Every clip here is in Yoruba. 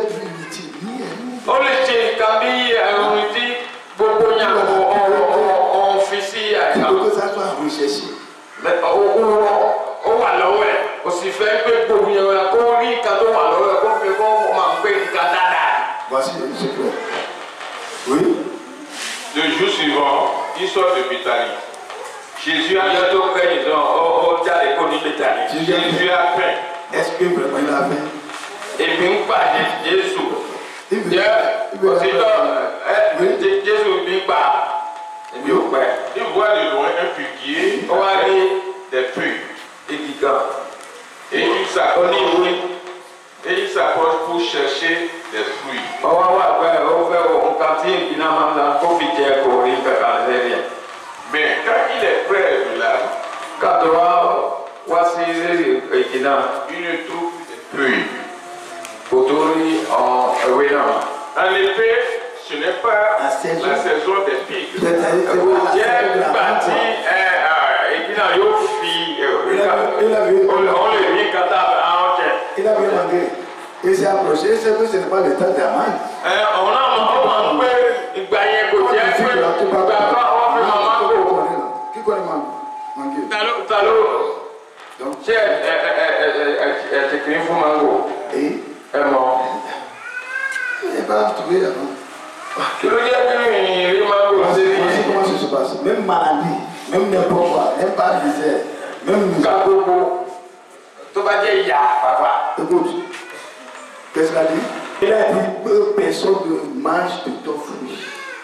On le tient, Kabi, on dit, beaucoup de on fait si. Mais on va l'ouer. Aussi fait que pour nous, on a compris quand on va l'ouer, on fait qu'on m'a fait une canada. Voici le secret. Oui. Le jour suivant, il sort de Béthanie. Jésus a Jésus a faim. Est-ce que vraiment il a faim? Et puis, pas Jésus. Jésus vient pas. Il voit de loin un figuier des feuilles. Et il s'approche pour chercher des fruits. Mais quand il est près de là, il ne trouve plus des feuilles. En effet, ce n'est pas la saison des figues. Il a bien mangé. Il s'est approché, c'est que ce n'est pas le temps d'amande. Qui connaît mango? Donc, et il va trouver avant. Comment ça se passe? Même maladie, même n'importe quoi, même pas misère, même misère. Écoute, qu'est-ce qu'il a dit? Il a dit personne ne mange de ton fruit.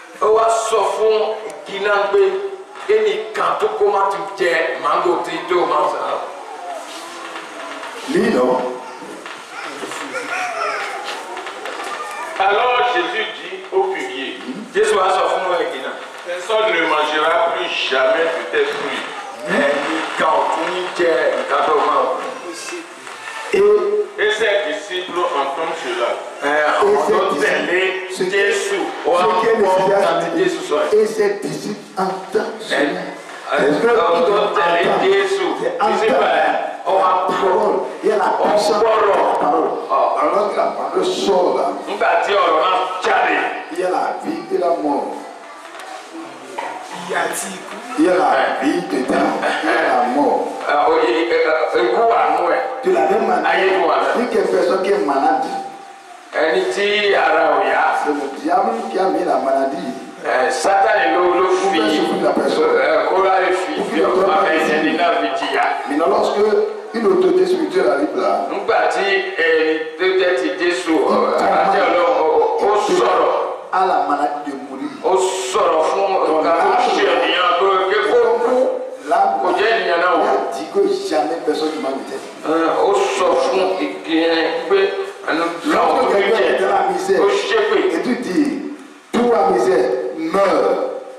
Lui, non. Alors Jésus dit au figuier, personne ne mangera plus jamais de tes fruits. Et ses disciples entendent cela. Et ses disciples entendent cela. Il y a la puissance de la parole. Alors que la parole sort là, il y a la vie et la mort. Il y a la vie dedans, il y a la mort. De la même manière, une personne qui est malade, c'est le diable qui a mis la maladie. Satan le la personne. Mais lorsque une autorité spirituelle arrive là, à la maladie de mourir. Là, il a dit que jamais personne ne m'a mis. Lorsque quelqu'un est dans la misère, et tu dis, toute la misère meurt.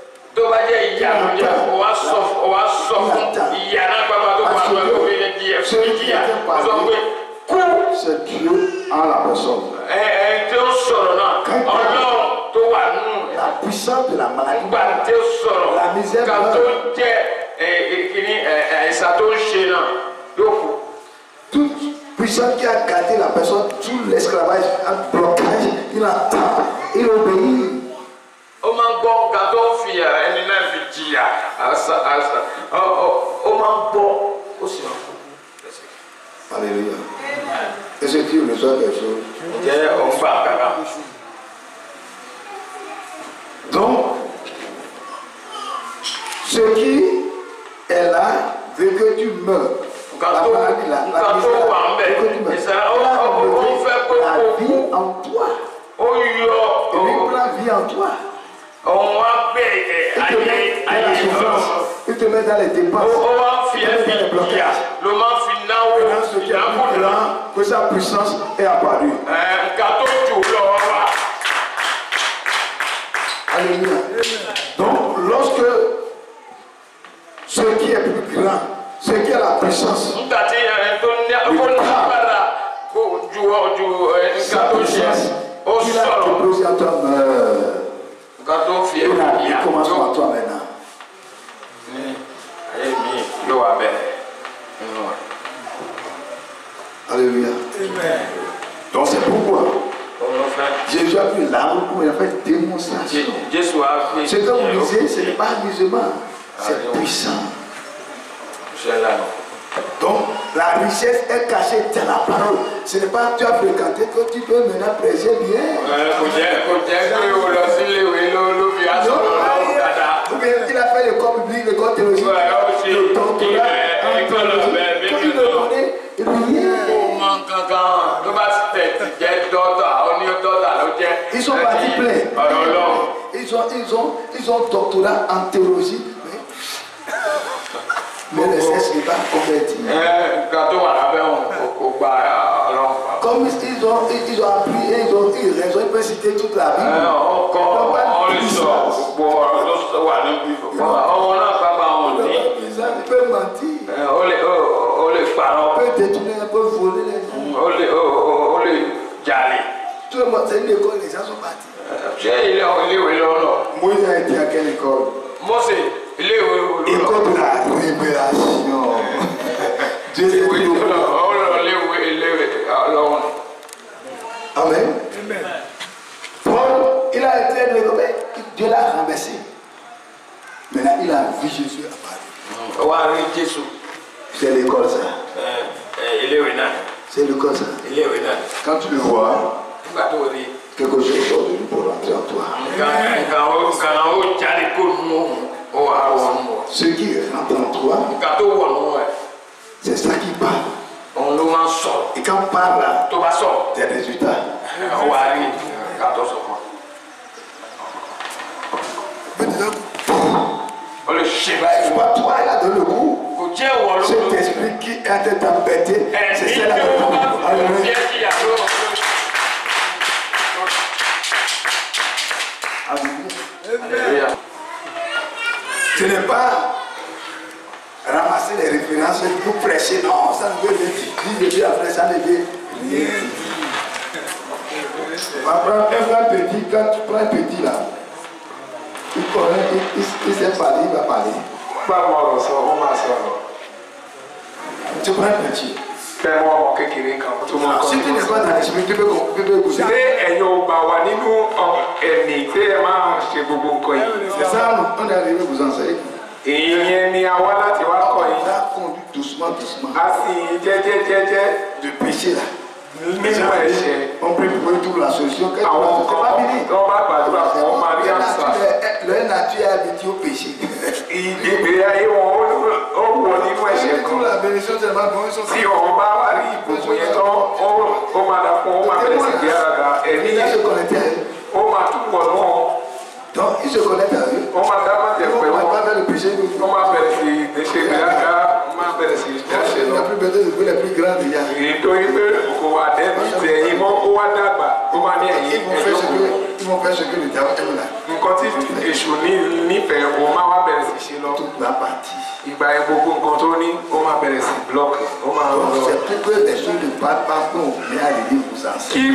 C'est Dieu en la personne. La puissance de la maladie, la misère toute puissance qui a gardé la personne sous l'esclavage, un blocage, il attend, il obéit. Alléluia. Est-ce que tu reçois quelque chose? Donc, ce qui est là veut que tu meurs. La maladie là, la vie en toi. Et puis la vie en toi. Il te met dans les dépenses. Il te met dans les blocages. Que sa puissance est apparue. Alléluia. Donc, lorsque ce qui est plus grand, ce qui est la puissance, sa puissance, il a déposé à toi. Il commence par toi maintenant. Alléluia. Donc c'est pourquoi Jésus a pris l'arme pour faire démonstration. Ce que vous lisez, ce n'est pas amusement, c'est puissant. Donc, la richesse est cachée dans la parole. Ce n'est pas tu as fréquenté que tu peux maintenant prêcher bien. Il a fait l'école biblique, l'école théologique, le doctorat en théologie. Quand il ne connaît rien. Ils sont partis pleins. Ils ont doctorat en théologie. Mais le sexe n'est pas converti. Comme ils ont appris et ils ont eu raison, ils peuvent citer toute la Bible. Ils peuvent mentir. Ils peuvent détourner, ils peuvent voler les gens. Tout le monde, c'est une école, les gens sont partis. Moïse a été à quelle école? École de la révélation. Dieu est Amen. Paul, il a été révélé, Dieu l'a renversé. Maintenant, il a vu Jésus apparaître. C'est l'école ça. C'est l'école ça. Quand tu le vois, quelque chose sort de lui pour rentrer en toi. Ce qui rentre en toi, c'est ça qui parle. Et quand on parle là, des résultats. Toi là dans le coup, cet esprit qui est en train d'embêter, c'est celle-là. Ce n'est pas ramasser les références pour prêcher, non, ça ne veut rien dire après ça ne veut rien dire. Un petit, quand tu prends un petit là, il connaît, il sait parler, il va parler. Tu prends un petit. Si tu n'es pas dans l'esprit, tu peux goûter. C'est ça, on est arrivé à vous enseigner. On a conduit doucement. De péché là. On peut trouver la solution. Le nature est habitué au péché. La bénédiction c'est ma bonne chose. Si on va il se connectait à eux. Donc il se connecte à eux. On va faire le péché. Il n'y a plus besoin de jouer les plus grands déjà. Ils vont faire ce que le diable aime là. Toute la partie. C'est pour que les choses ne parlent pas qu'on met à l'église vous enseigner.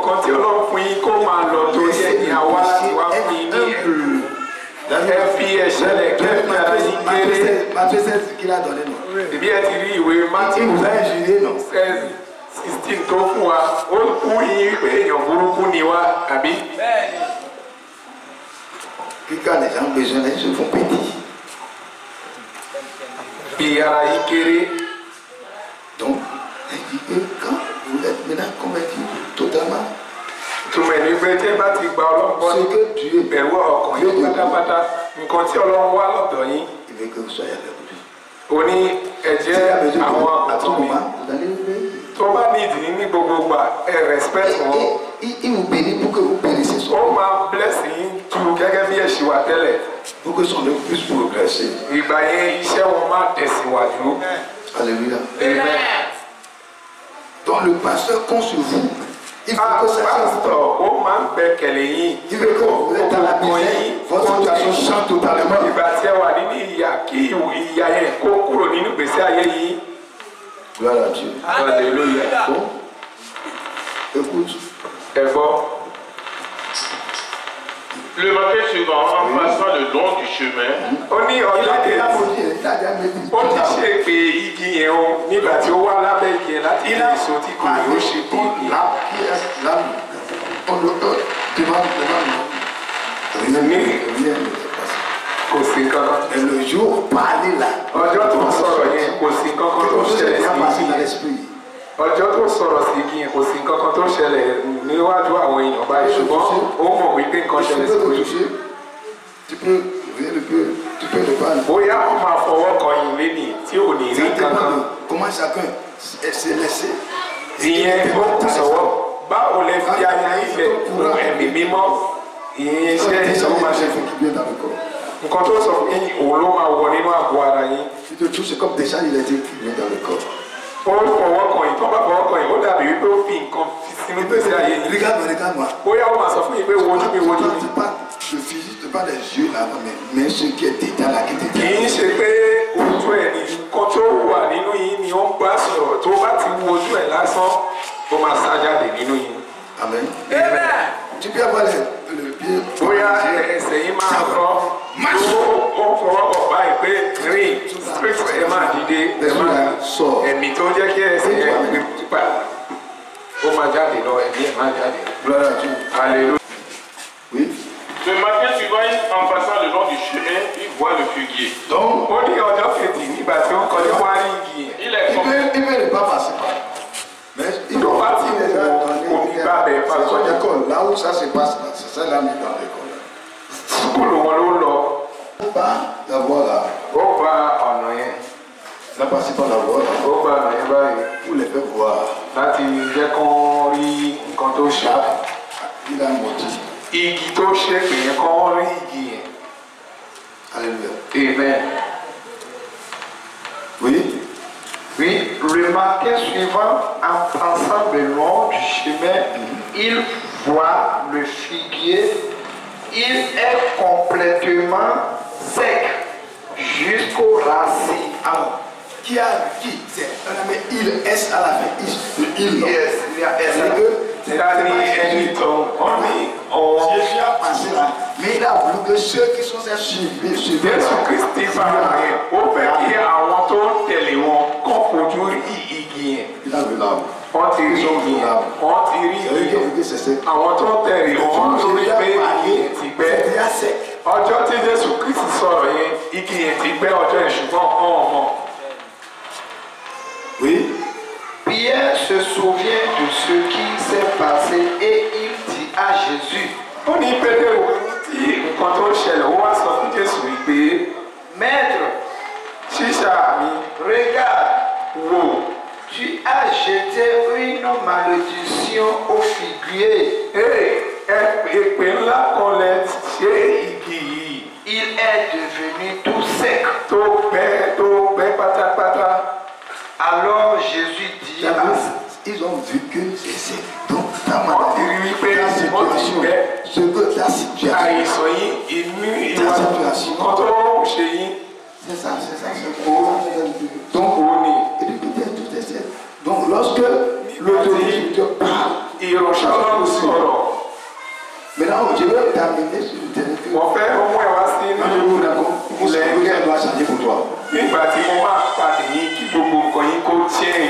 Matthieu 16 qu'il a donné non. Il vous a injurié non. Quand les gens ont besoin, ils se font petits. Donc, quand vous êtes maintenant convaincu totalement, ce que Dieu il veut que vous soyez avec lui. Il vous bénit pour que vous bénissez son œuvre. Pour que son œuvre puisse progresser. Alléluia. Amen. Donc le pasteur compte sur vous. Il faut que ça il veut que vous êtes dans la misère. Votre situation change totalement. Gloire à Dieu. Alléluia. Bon, écoute. Le matin suivant, en passant le long du chemin, on dit Rien ne s'est passé. Kò sí kankan. Et le jour parlé là. Ọjọ́ tó sọ̀rọ̀ yẹn kò sí kankan tó ṣẹlẹ̀ sí igi. Ọjọ́ tó sọ̀rọ̀ sí igi yẹn kò sí kankan tó ṣẹlẹ̀ níwájú àwọn èèyàn báyìí ṣùgbọ́n ó mọ̀ wípé nǹkan ṣẹlẹ̀ sí igi. Tu peux le parler. Bóyá wọ́n máa fọwọ́ kan yìí lénìí tí ò ní rí kankan. Comment chacun s'est laissé. Ìyẹn ó kù sọ́wọ́. Báwo lẹ fi ayé ilẹ̀ fún ẹ̀mí mímọ́? Ìyẹn iṣẹ́ ìṣòwò máa ṣe fún nǹkan tó sọ fún yín òun ló máa wọ nínú àgọ́ ara yín. Si tu touches comme déjà il a été bien dans le corps. Ó fọwọ́ kan yìí tó bá fọwọ́ kan yìí ó dàbí wípé ó fi nǹkan sínú gbèsè ayé yìí. Regarde-moi. Bóyá ó máa sọ fún yín pé wojú mi wojú mi. Le physique, c'est pas les yeux là, mais ce qui est dedans là qui est dedans. Kì í ṣe pé ojú ẹ̀ ní nǹkan tó wà nínú yín ni ó ń bá sọ̀rọ̀ tó bá ti wo ojú ẹ̀ lásán ó máa sá jáde nínú yín. Amen. Amen. Tu peux avoir le pied. Bóyá ẹsẹ̀ yín máa rọ ó fọwọ́ kọ̀ báyìí pé rìn straight ẹ máa dìde ẹ máa ẹ̀mí tó jẹ́ kí ẹsẹ̀ yẹn gbé tipa ó máa jáde lọ ẹ̀mí ẹ̀ máa jáde. Gloire à Dieu. Alléluia. Oui. Le matin suivant, en passant le long du chemin, il voit le figuier. Donc, on dit ọjọ́ kejì nígbà tí ó ń kọjú wá rí igi yẹn. Il veut ne pas passer par. Mais il doit partir déjà dans l'école. Là où ça se passe, c'est ça là, mais dans l'école. Sukulu wọn ló lọ. Pas d'avoir là. Ó gba ọ̀nà yẹn. Ça passe par la voie. Ó gba ọ̀nà yẹn báyìí. Pour les faire voir. Láti jẹ́ kán rí nǹkan tó ṣe. Il a un motif. Igi tó ṣe pé yẹn kán rí igi yẹn. Alléluia. Amen. Oui. Oui, le matin suivant, en passant le long du chemin, il voit le figuier. Il est complètement sec jusqu'aux racines. Alors, qui c'est mais il est à la fin. Il Yes, il y a S. C'est-à-dire ẹni tó wọ́n ní ọ̀wọ́. Jésus a passé là, mais il a voulu que ceux qui sont suivis. Jésù Kristi fara yẹn ó fẹ́ kí àwọn tó tẹ̀lé wọn kọ́ fojú rí igi yẹn. Il a vu là. Wọ́n ti rí igi yẹn. Wọ́n ti rí igi yẹn. Àwọn tó tẹ̀lé wọn lórí pé igi yẹn ti gbẹ. Ọjọ́ tí Jésù Kristi sọ̀rọ̀ yẹn igi yẹn ti gbẹ ọjọ́ yẹn ṣùgbọ́n ọmọ. Oui. Pierre se souvient de ce qui s'est passé et il dit à Jésus, Ó ní Pétérù tí nǹkan tó ṣẹlẹ̀ ó wá sọ fún Jésù wípé Maître, ṣíṣà mi regarde, wò tu as jeté une malédiction au figuier. Èpè ńlá kan lẹ ṣe igi yìí. Il est devenu tout sec. Tó gbẹ pátápátá. Alors Jésus dit, Ils ont vu que c'est sec. Donc, ta situation. Àìsàn yìí, inú ìwà kan tó ṣe yín. C'est ça. Donc, Donc, lorsque l'autorité parle, ìránṣẹ́ Ọlọ́run sọ̀rọ̀. Maintenant, je vais terminer sur le terrain. Mo fẹ́ mú ẹ wá sí inú ilẹ̀ ẹgbẹ́ doit changer pour toi. Nígbà tí mo máa pàdé yín kí gbogbo nǹkan yín kó tiẹ̀.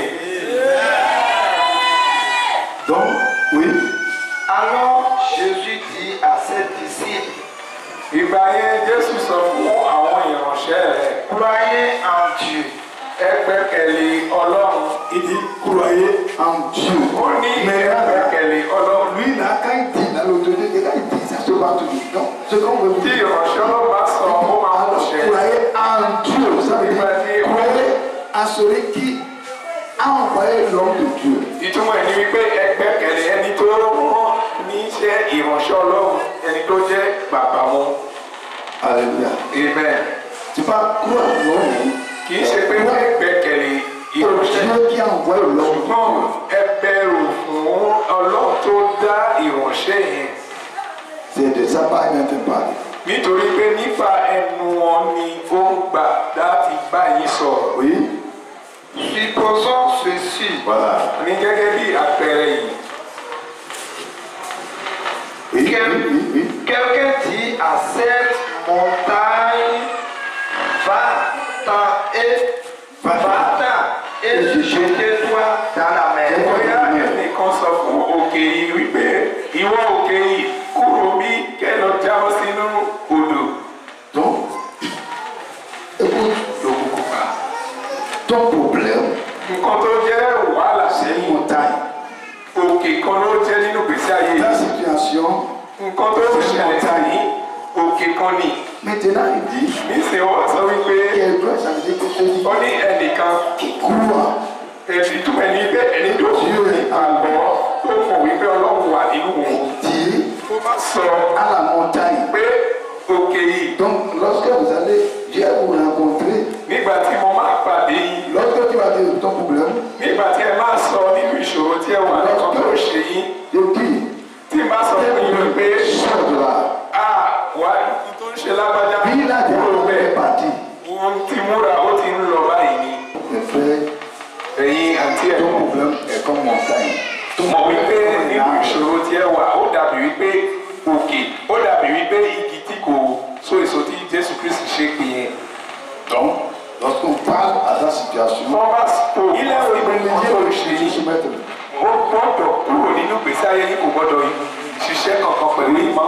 Donc, oui. alors Jésus dit à ses disciples, Ìgbà yẹn Jésù sọ fún àwọn ìránṣẹ́ rẹ̀. croyez en Dieu. Ẹ gbẹ́kẹ̀lé Ọlọ́run. Il dit, croyez en Dieu. Ó ní ẹ gbẹ́kẹ̀lé Ọlọ́run. Lui, là, quand il dit dans l'autorité, quand il dit ça se va tout dire. Donc, ce qu'on veut Tí dire. ìránṣẹ́ Ọlọ́run bá sọ, ó máa ń ṣe. Croyez en Dieu. Ça veut dire, croyez en celui qui a envoyé l'homme de Dieu. Ìtumọ̀ ẹ̀ ni wípé ẹ gbẹ́kẹ̀lé ẹni tó rán ní iṣẹ́ ìránṣẹ́ Ọlọ́run, ẹni tó jẹ́ bàbá wọn. Alléluia. Amen. Tu vas croire en l'homme. Kì í ṣe pé wọ́n gbẹ́kẹ̀lé ìránṣẹ́. Dieu qui a envoyé l'homme. Ṣùgbọ́n ẹ bẹ̀rù fún Ọlọ́run tó dá ìránṣẹ́ yẹn. C'est de ça pas un peu parler. Nítorí pé nípa ẹnu wọn ni ó ń gbà láti bá yín sọ̀rọ̀. Oui. Supposons ceci. Voilà. Ní gẹ́gẹ́ bí àpẹẹrẹ yìí. Oui. Quelqu'un dit à cette montagne, va-t'en et jette-toi dans la mer. Bóyá ẹnìkan sọ fún òkè yìí wípé ìwọ òkè yìí kó nation, nǹkan tó ń ṣẹlẹ̀ sí òkè kan ni. maintenant il dit nísìnyí wọ́n sọ wípé qu'elle doit changer quelque chose ó ní ẹnìkan qui croit. ẹni tó ẹni bẹ́ẹ̀ ẹni tó ṣe àgbọ̀ tó mọ̀ wípé ọlọ́run wà nínú òun. Dit ó bá sọ à la montagne. pé òkè yìí. Donc, lorsque vous allez, Dieu vous rencontrer, nígbà tí mo máa pàdé yín. lorsque tu vas dire ton problème, nígbà tí ẹ máa sọ nínú ìṣòro tí ẹ wà lọ́kàn tó ṣe yín. je dis, tí n bá sọ fún yín wípé sors de là. wà tó ń ṣe lágbájá Bí láti kúrò àwọn bẹ́ẹ̀. parti, wọ́n ti múra ó ti ń lọ báyìí ni. mes frères, ẹ̀yin àti ẹ̀ ton problème est comme montagne. mọ̀ wípé nínú ìṣòro tí ẹ wà ó dàbí wípé òkè ó dàbí wípé igi tí kò so èso tí Jésù Kristi ṣe pè yẹn. Donc, lorsqu'on parle à ta situation, wọ́n bá tó ilé ìwé ìgbìmọ̀ tó ṣe se yìí soumettre. ó gbọ́dọ̀ kúrò nínú gbèsè ayé yìí kò gbọ́dọ̀ ṣiṣẹ́ kankan pẹ̀lú ìmọ̀.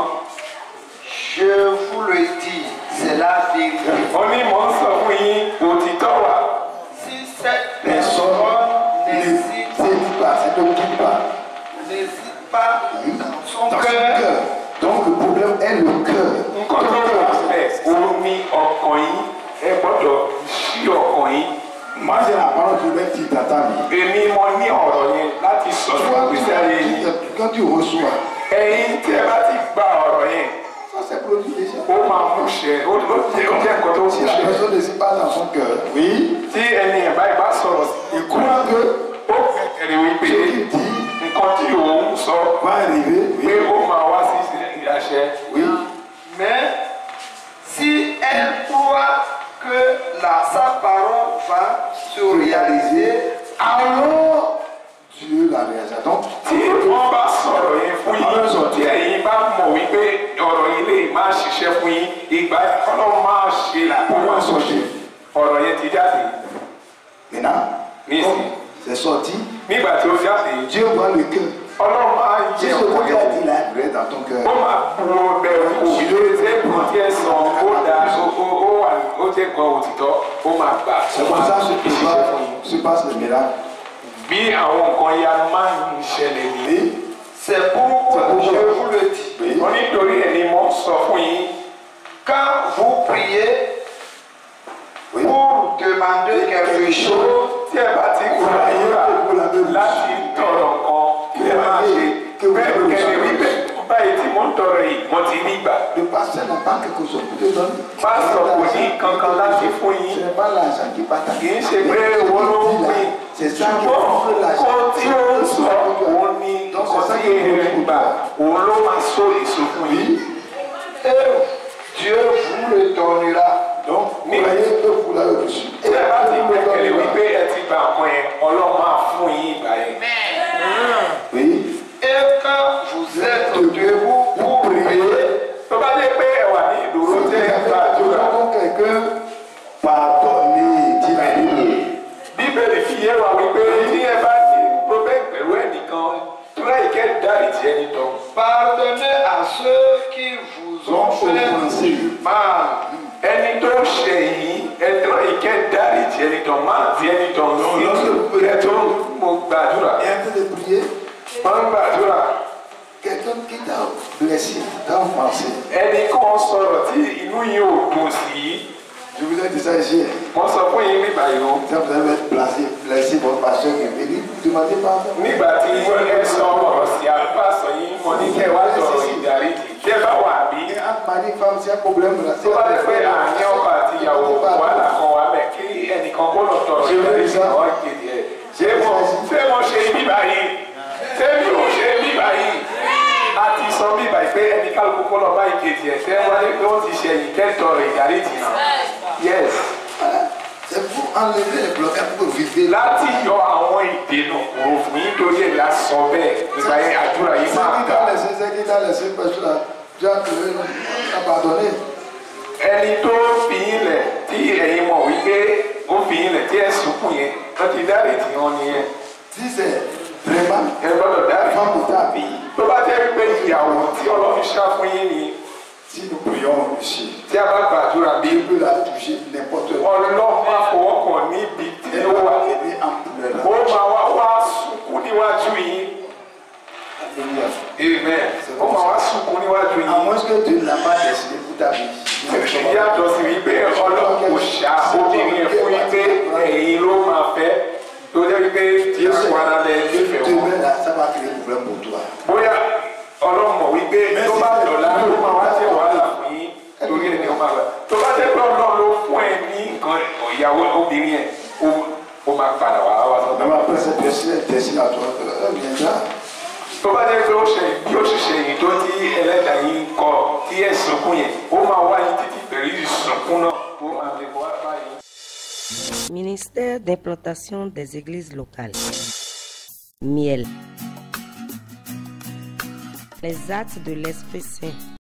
Je vous le dis, c'est la vérité. wọ́n ní mò ń sọ fún yín òtítọ́ wà. Si cette Personne personne n'hésite pas, c'est ne quitte pas. n'hésite pas dans son Dans son cœur, cœur. Donc, le problème est le cœur. nǹkan tó wà bẹ́ẹ̀ òun ní ọkàn yín ẹ gbọ́dọ̀ ṣí ọkàn yín. Moi, j'ai la parole de l'être qui t'attend. èmi mo ní ọ̀rọ̀ yẹn láti sọ fún gbèsè ayé yín. Quand tu reçois, ẹ̀yin tí ẹ bá ti gba ọ̀rọ̀ yẹn ça c'est produit déjà. ó máa mú ṣẹ ó jẹ́ nǹkan tó Si mú la ṣẹ. personne ne sait pas dans son cœur, oui, tí ẹni ẹ̀ báyìí bá sọ̀rọ̀ sí il croit que ó fẹ̀rẹ̀ wípé ce qu'il dit nǹkan tí òun sọ va arriver, pé oui, ó máa wá sí àṣẹ. oui. mais si elle croit que sa parole va se réaliser, Alors, Dieu la réalisation. Donc, tí wọ́n bá sọ̀rọ̀ yẹn fún yín tí ẹ̀yin bá mọ̀ wípé ọ̀rọ̀ yẹn lè máa ṣiṣẹ́ fún yín ìgbà ọlọ́run máa ṣe comment sortir? ọ̀rọ̀ yẹn ti jáde Maintenant, nísìnyí. comme c'est sorti, nígbà tí ó jáde Dieu voit le cœur. ọlọ́run máa Si yẹ ce que ọkọ Dieu a yẹn dit là, il est dans ton ó cœur. máa bu bẹ̀rù òwìlé ẹ̀kọ́ tí ẹ sọ ó da ó jẹ́ gan òtítọ́ ó máa gbà ó C'est comme máa ça ṣiṣẹ́ fún yín. se passe le miracle. bí àwọn nǹkan yanu máa ń ṣẹlẹ̀ nìyí. Oui, c'est pourquoi je vous le dis. oui. wọ́n nítorí ẹ̀ ni mo sọ fún yín. Quand vous priez Oui. pour demander quelque chose, tí ẹ bá ti gbàdúrà láti tọrọ nǹkan kí ẹ máa ṣe bẹ́ẹ̀ kẹ́lẹ́ wípé báyìí tí mo ń tọrọ yìí mo ti ní gbà. Le pasteur n'a pas quelque chose pour te donner. pásítọ̀ kò ní kankan láti fún Ce yín. n'est pas l'argent qui partage. kì í ṣe pé owó ló ń pín. C'est ça qui ṣùgbọ́n fait l'argent. nǹkan tí ó ń sọ òun ni nǹkan tí èrè ń gbà òun ló máa so èso fún yín. et Dieu vous le donnera. Donc, Mais- croyez que vous l'avez reçu. tí ẹ bá ti gbẹ́kẹ̀lé wípé ẹ ti gbà nǹkan yẹn ọlọ́run máa fún yín ìgbà yẹn. Oui. Et quand vous êtes debout pour prier, tó bá dé pé ẹ wà ní ìdúró tẹ́ ẹ gbàdúrà. Quand quelqu'un pardonne, dit la Bible. bíbélì fi yé wa wípé tí ẹ bá ní problem pẹ̀lú ẹnìkan túrá ìkẹ́ dáríjì ẹni tán. pardonnez à ceux qui vous ont fait du mal. ẹni tó ṣe yìí ẹtọ́ ìkẹ́ dáríjì ẹni tán máa di ẹni tán sí ẹtọ́ mo gbàdúrà. Et en train de prier, máa ń gbàdúrà. quelqu'un qui t'a blessé, t'a offensé. ẹnì kan sọ̀rọ̀ tí inú yìí ò dùn sí. Je vous ai dit ça ici. wọ́n sọ fún yín nígbà yìí o. Quand vous avez blessé votre pasteur qui est venu, demandez pardon. nígbà tí wọ́n ẹ sọ ọ̀rọ̀ sí àlùfáàsọ yín mo ní kẹ́ ẹ wá sọ̀rọ̀ ìdáríjì. tí ẹ bá wà bí. Et entre mari et femme, s'il y a un problème là, tó bá dé pé àní ọkọ àti ìyàwó wàhálà kan wà mẹ́ kí ẹnìkan kó lọ tọrọ ìdáríjì àwọn ìkejì ẹ̀. ṣé mo ṣe ibi báyìí ṣé mi ò ṣe ibi báyìí a ti sọ bí báyìí pé ẹnì kálukú kó lọ bá ìkejì ẹ̀ tẹ́ wálé pé wọ́n ti ṣe ẹ̀yìn kẹ́tọ̀rọ̀ ìdáríjì náà. yes. Voilà. C'est pour enlever les blocages pour vivre. láti yọ àwọn ìdènà kúrò fún yín torí ẹ̀ la sọ bẹ́ẹ̀ nígbà yẹn àdúrà yìí C'est máa qui gbà. t'a laissé, c'est qui t'a laissé, parce que là, tu as trouvé, t'as pardonné. ẹni tó fi yín lẹ̀ tí ẹ̀yin mọ̀ wípé ó fi yín lẹ̀ tí ẹ̀ sunkún yẹn wọ́n ti dáríjì wọn nìyẹn. Si c'est vraiment ẹ gbọ́dọ̀ la dáríjì. femme de ta vie, tó bá jẹ́ pé ìyàwó tí ọlọ́run ṣá fún yín ni si nous prions ici, tí a bá gbàdúrà bí Dieu peut la toucher n'importe où. ọlọ́run máa fọwọ́ kàn níbi tí Elle ó wà. va aider en pleurs. ó máa wá sunkún níwájú yín. Alléluia. Amen. Ó máa wá sunkún níwájú yìí. À moins que Dieu n'a pas décidé pour ta vie. Yàtọ̀ sí wípé Ọlọ́run kò ṣá obìnrin yẹn fún wípé ẹ̀yin ló máa fẹ́ tó jẹ́ wípé Jésù ara lẹ̀ nífẹ̀ẹ́ wọn. Ça va créer problème pour toi. Bóyá Ọlọ́run mọ̀ wípé tó bá dọ̀la ló máa wá jẹ́ wàhálà fún yín torí ẹni ó máa bá. Tó bá jẹ́ pé Ọlọ́run ló fún ẹ ní nǹkan ìyàwó obìnrin yẹn ó máa padà wá wá sọ́dọ̀. Même après cette destinée à toi, elle viendra. Tó bá jẹ́ pé ó ṣe bí ó ṣe ṣe èyí tó tí ẹlẹ́dàá yín kọ tí ẹ̀ sunkún yẹn ó máa wá yín títí pẹ̀lú ìsunkún náà ó máa lè wá báyìí. Ministère d'implantation des églises locales. Miel. Les actes de l'Esprit Saint.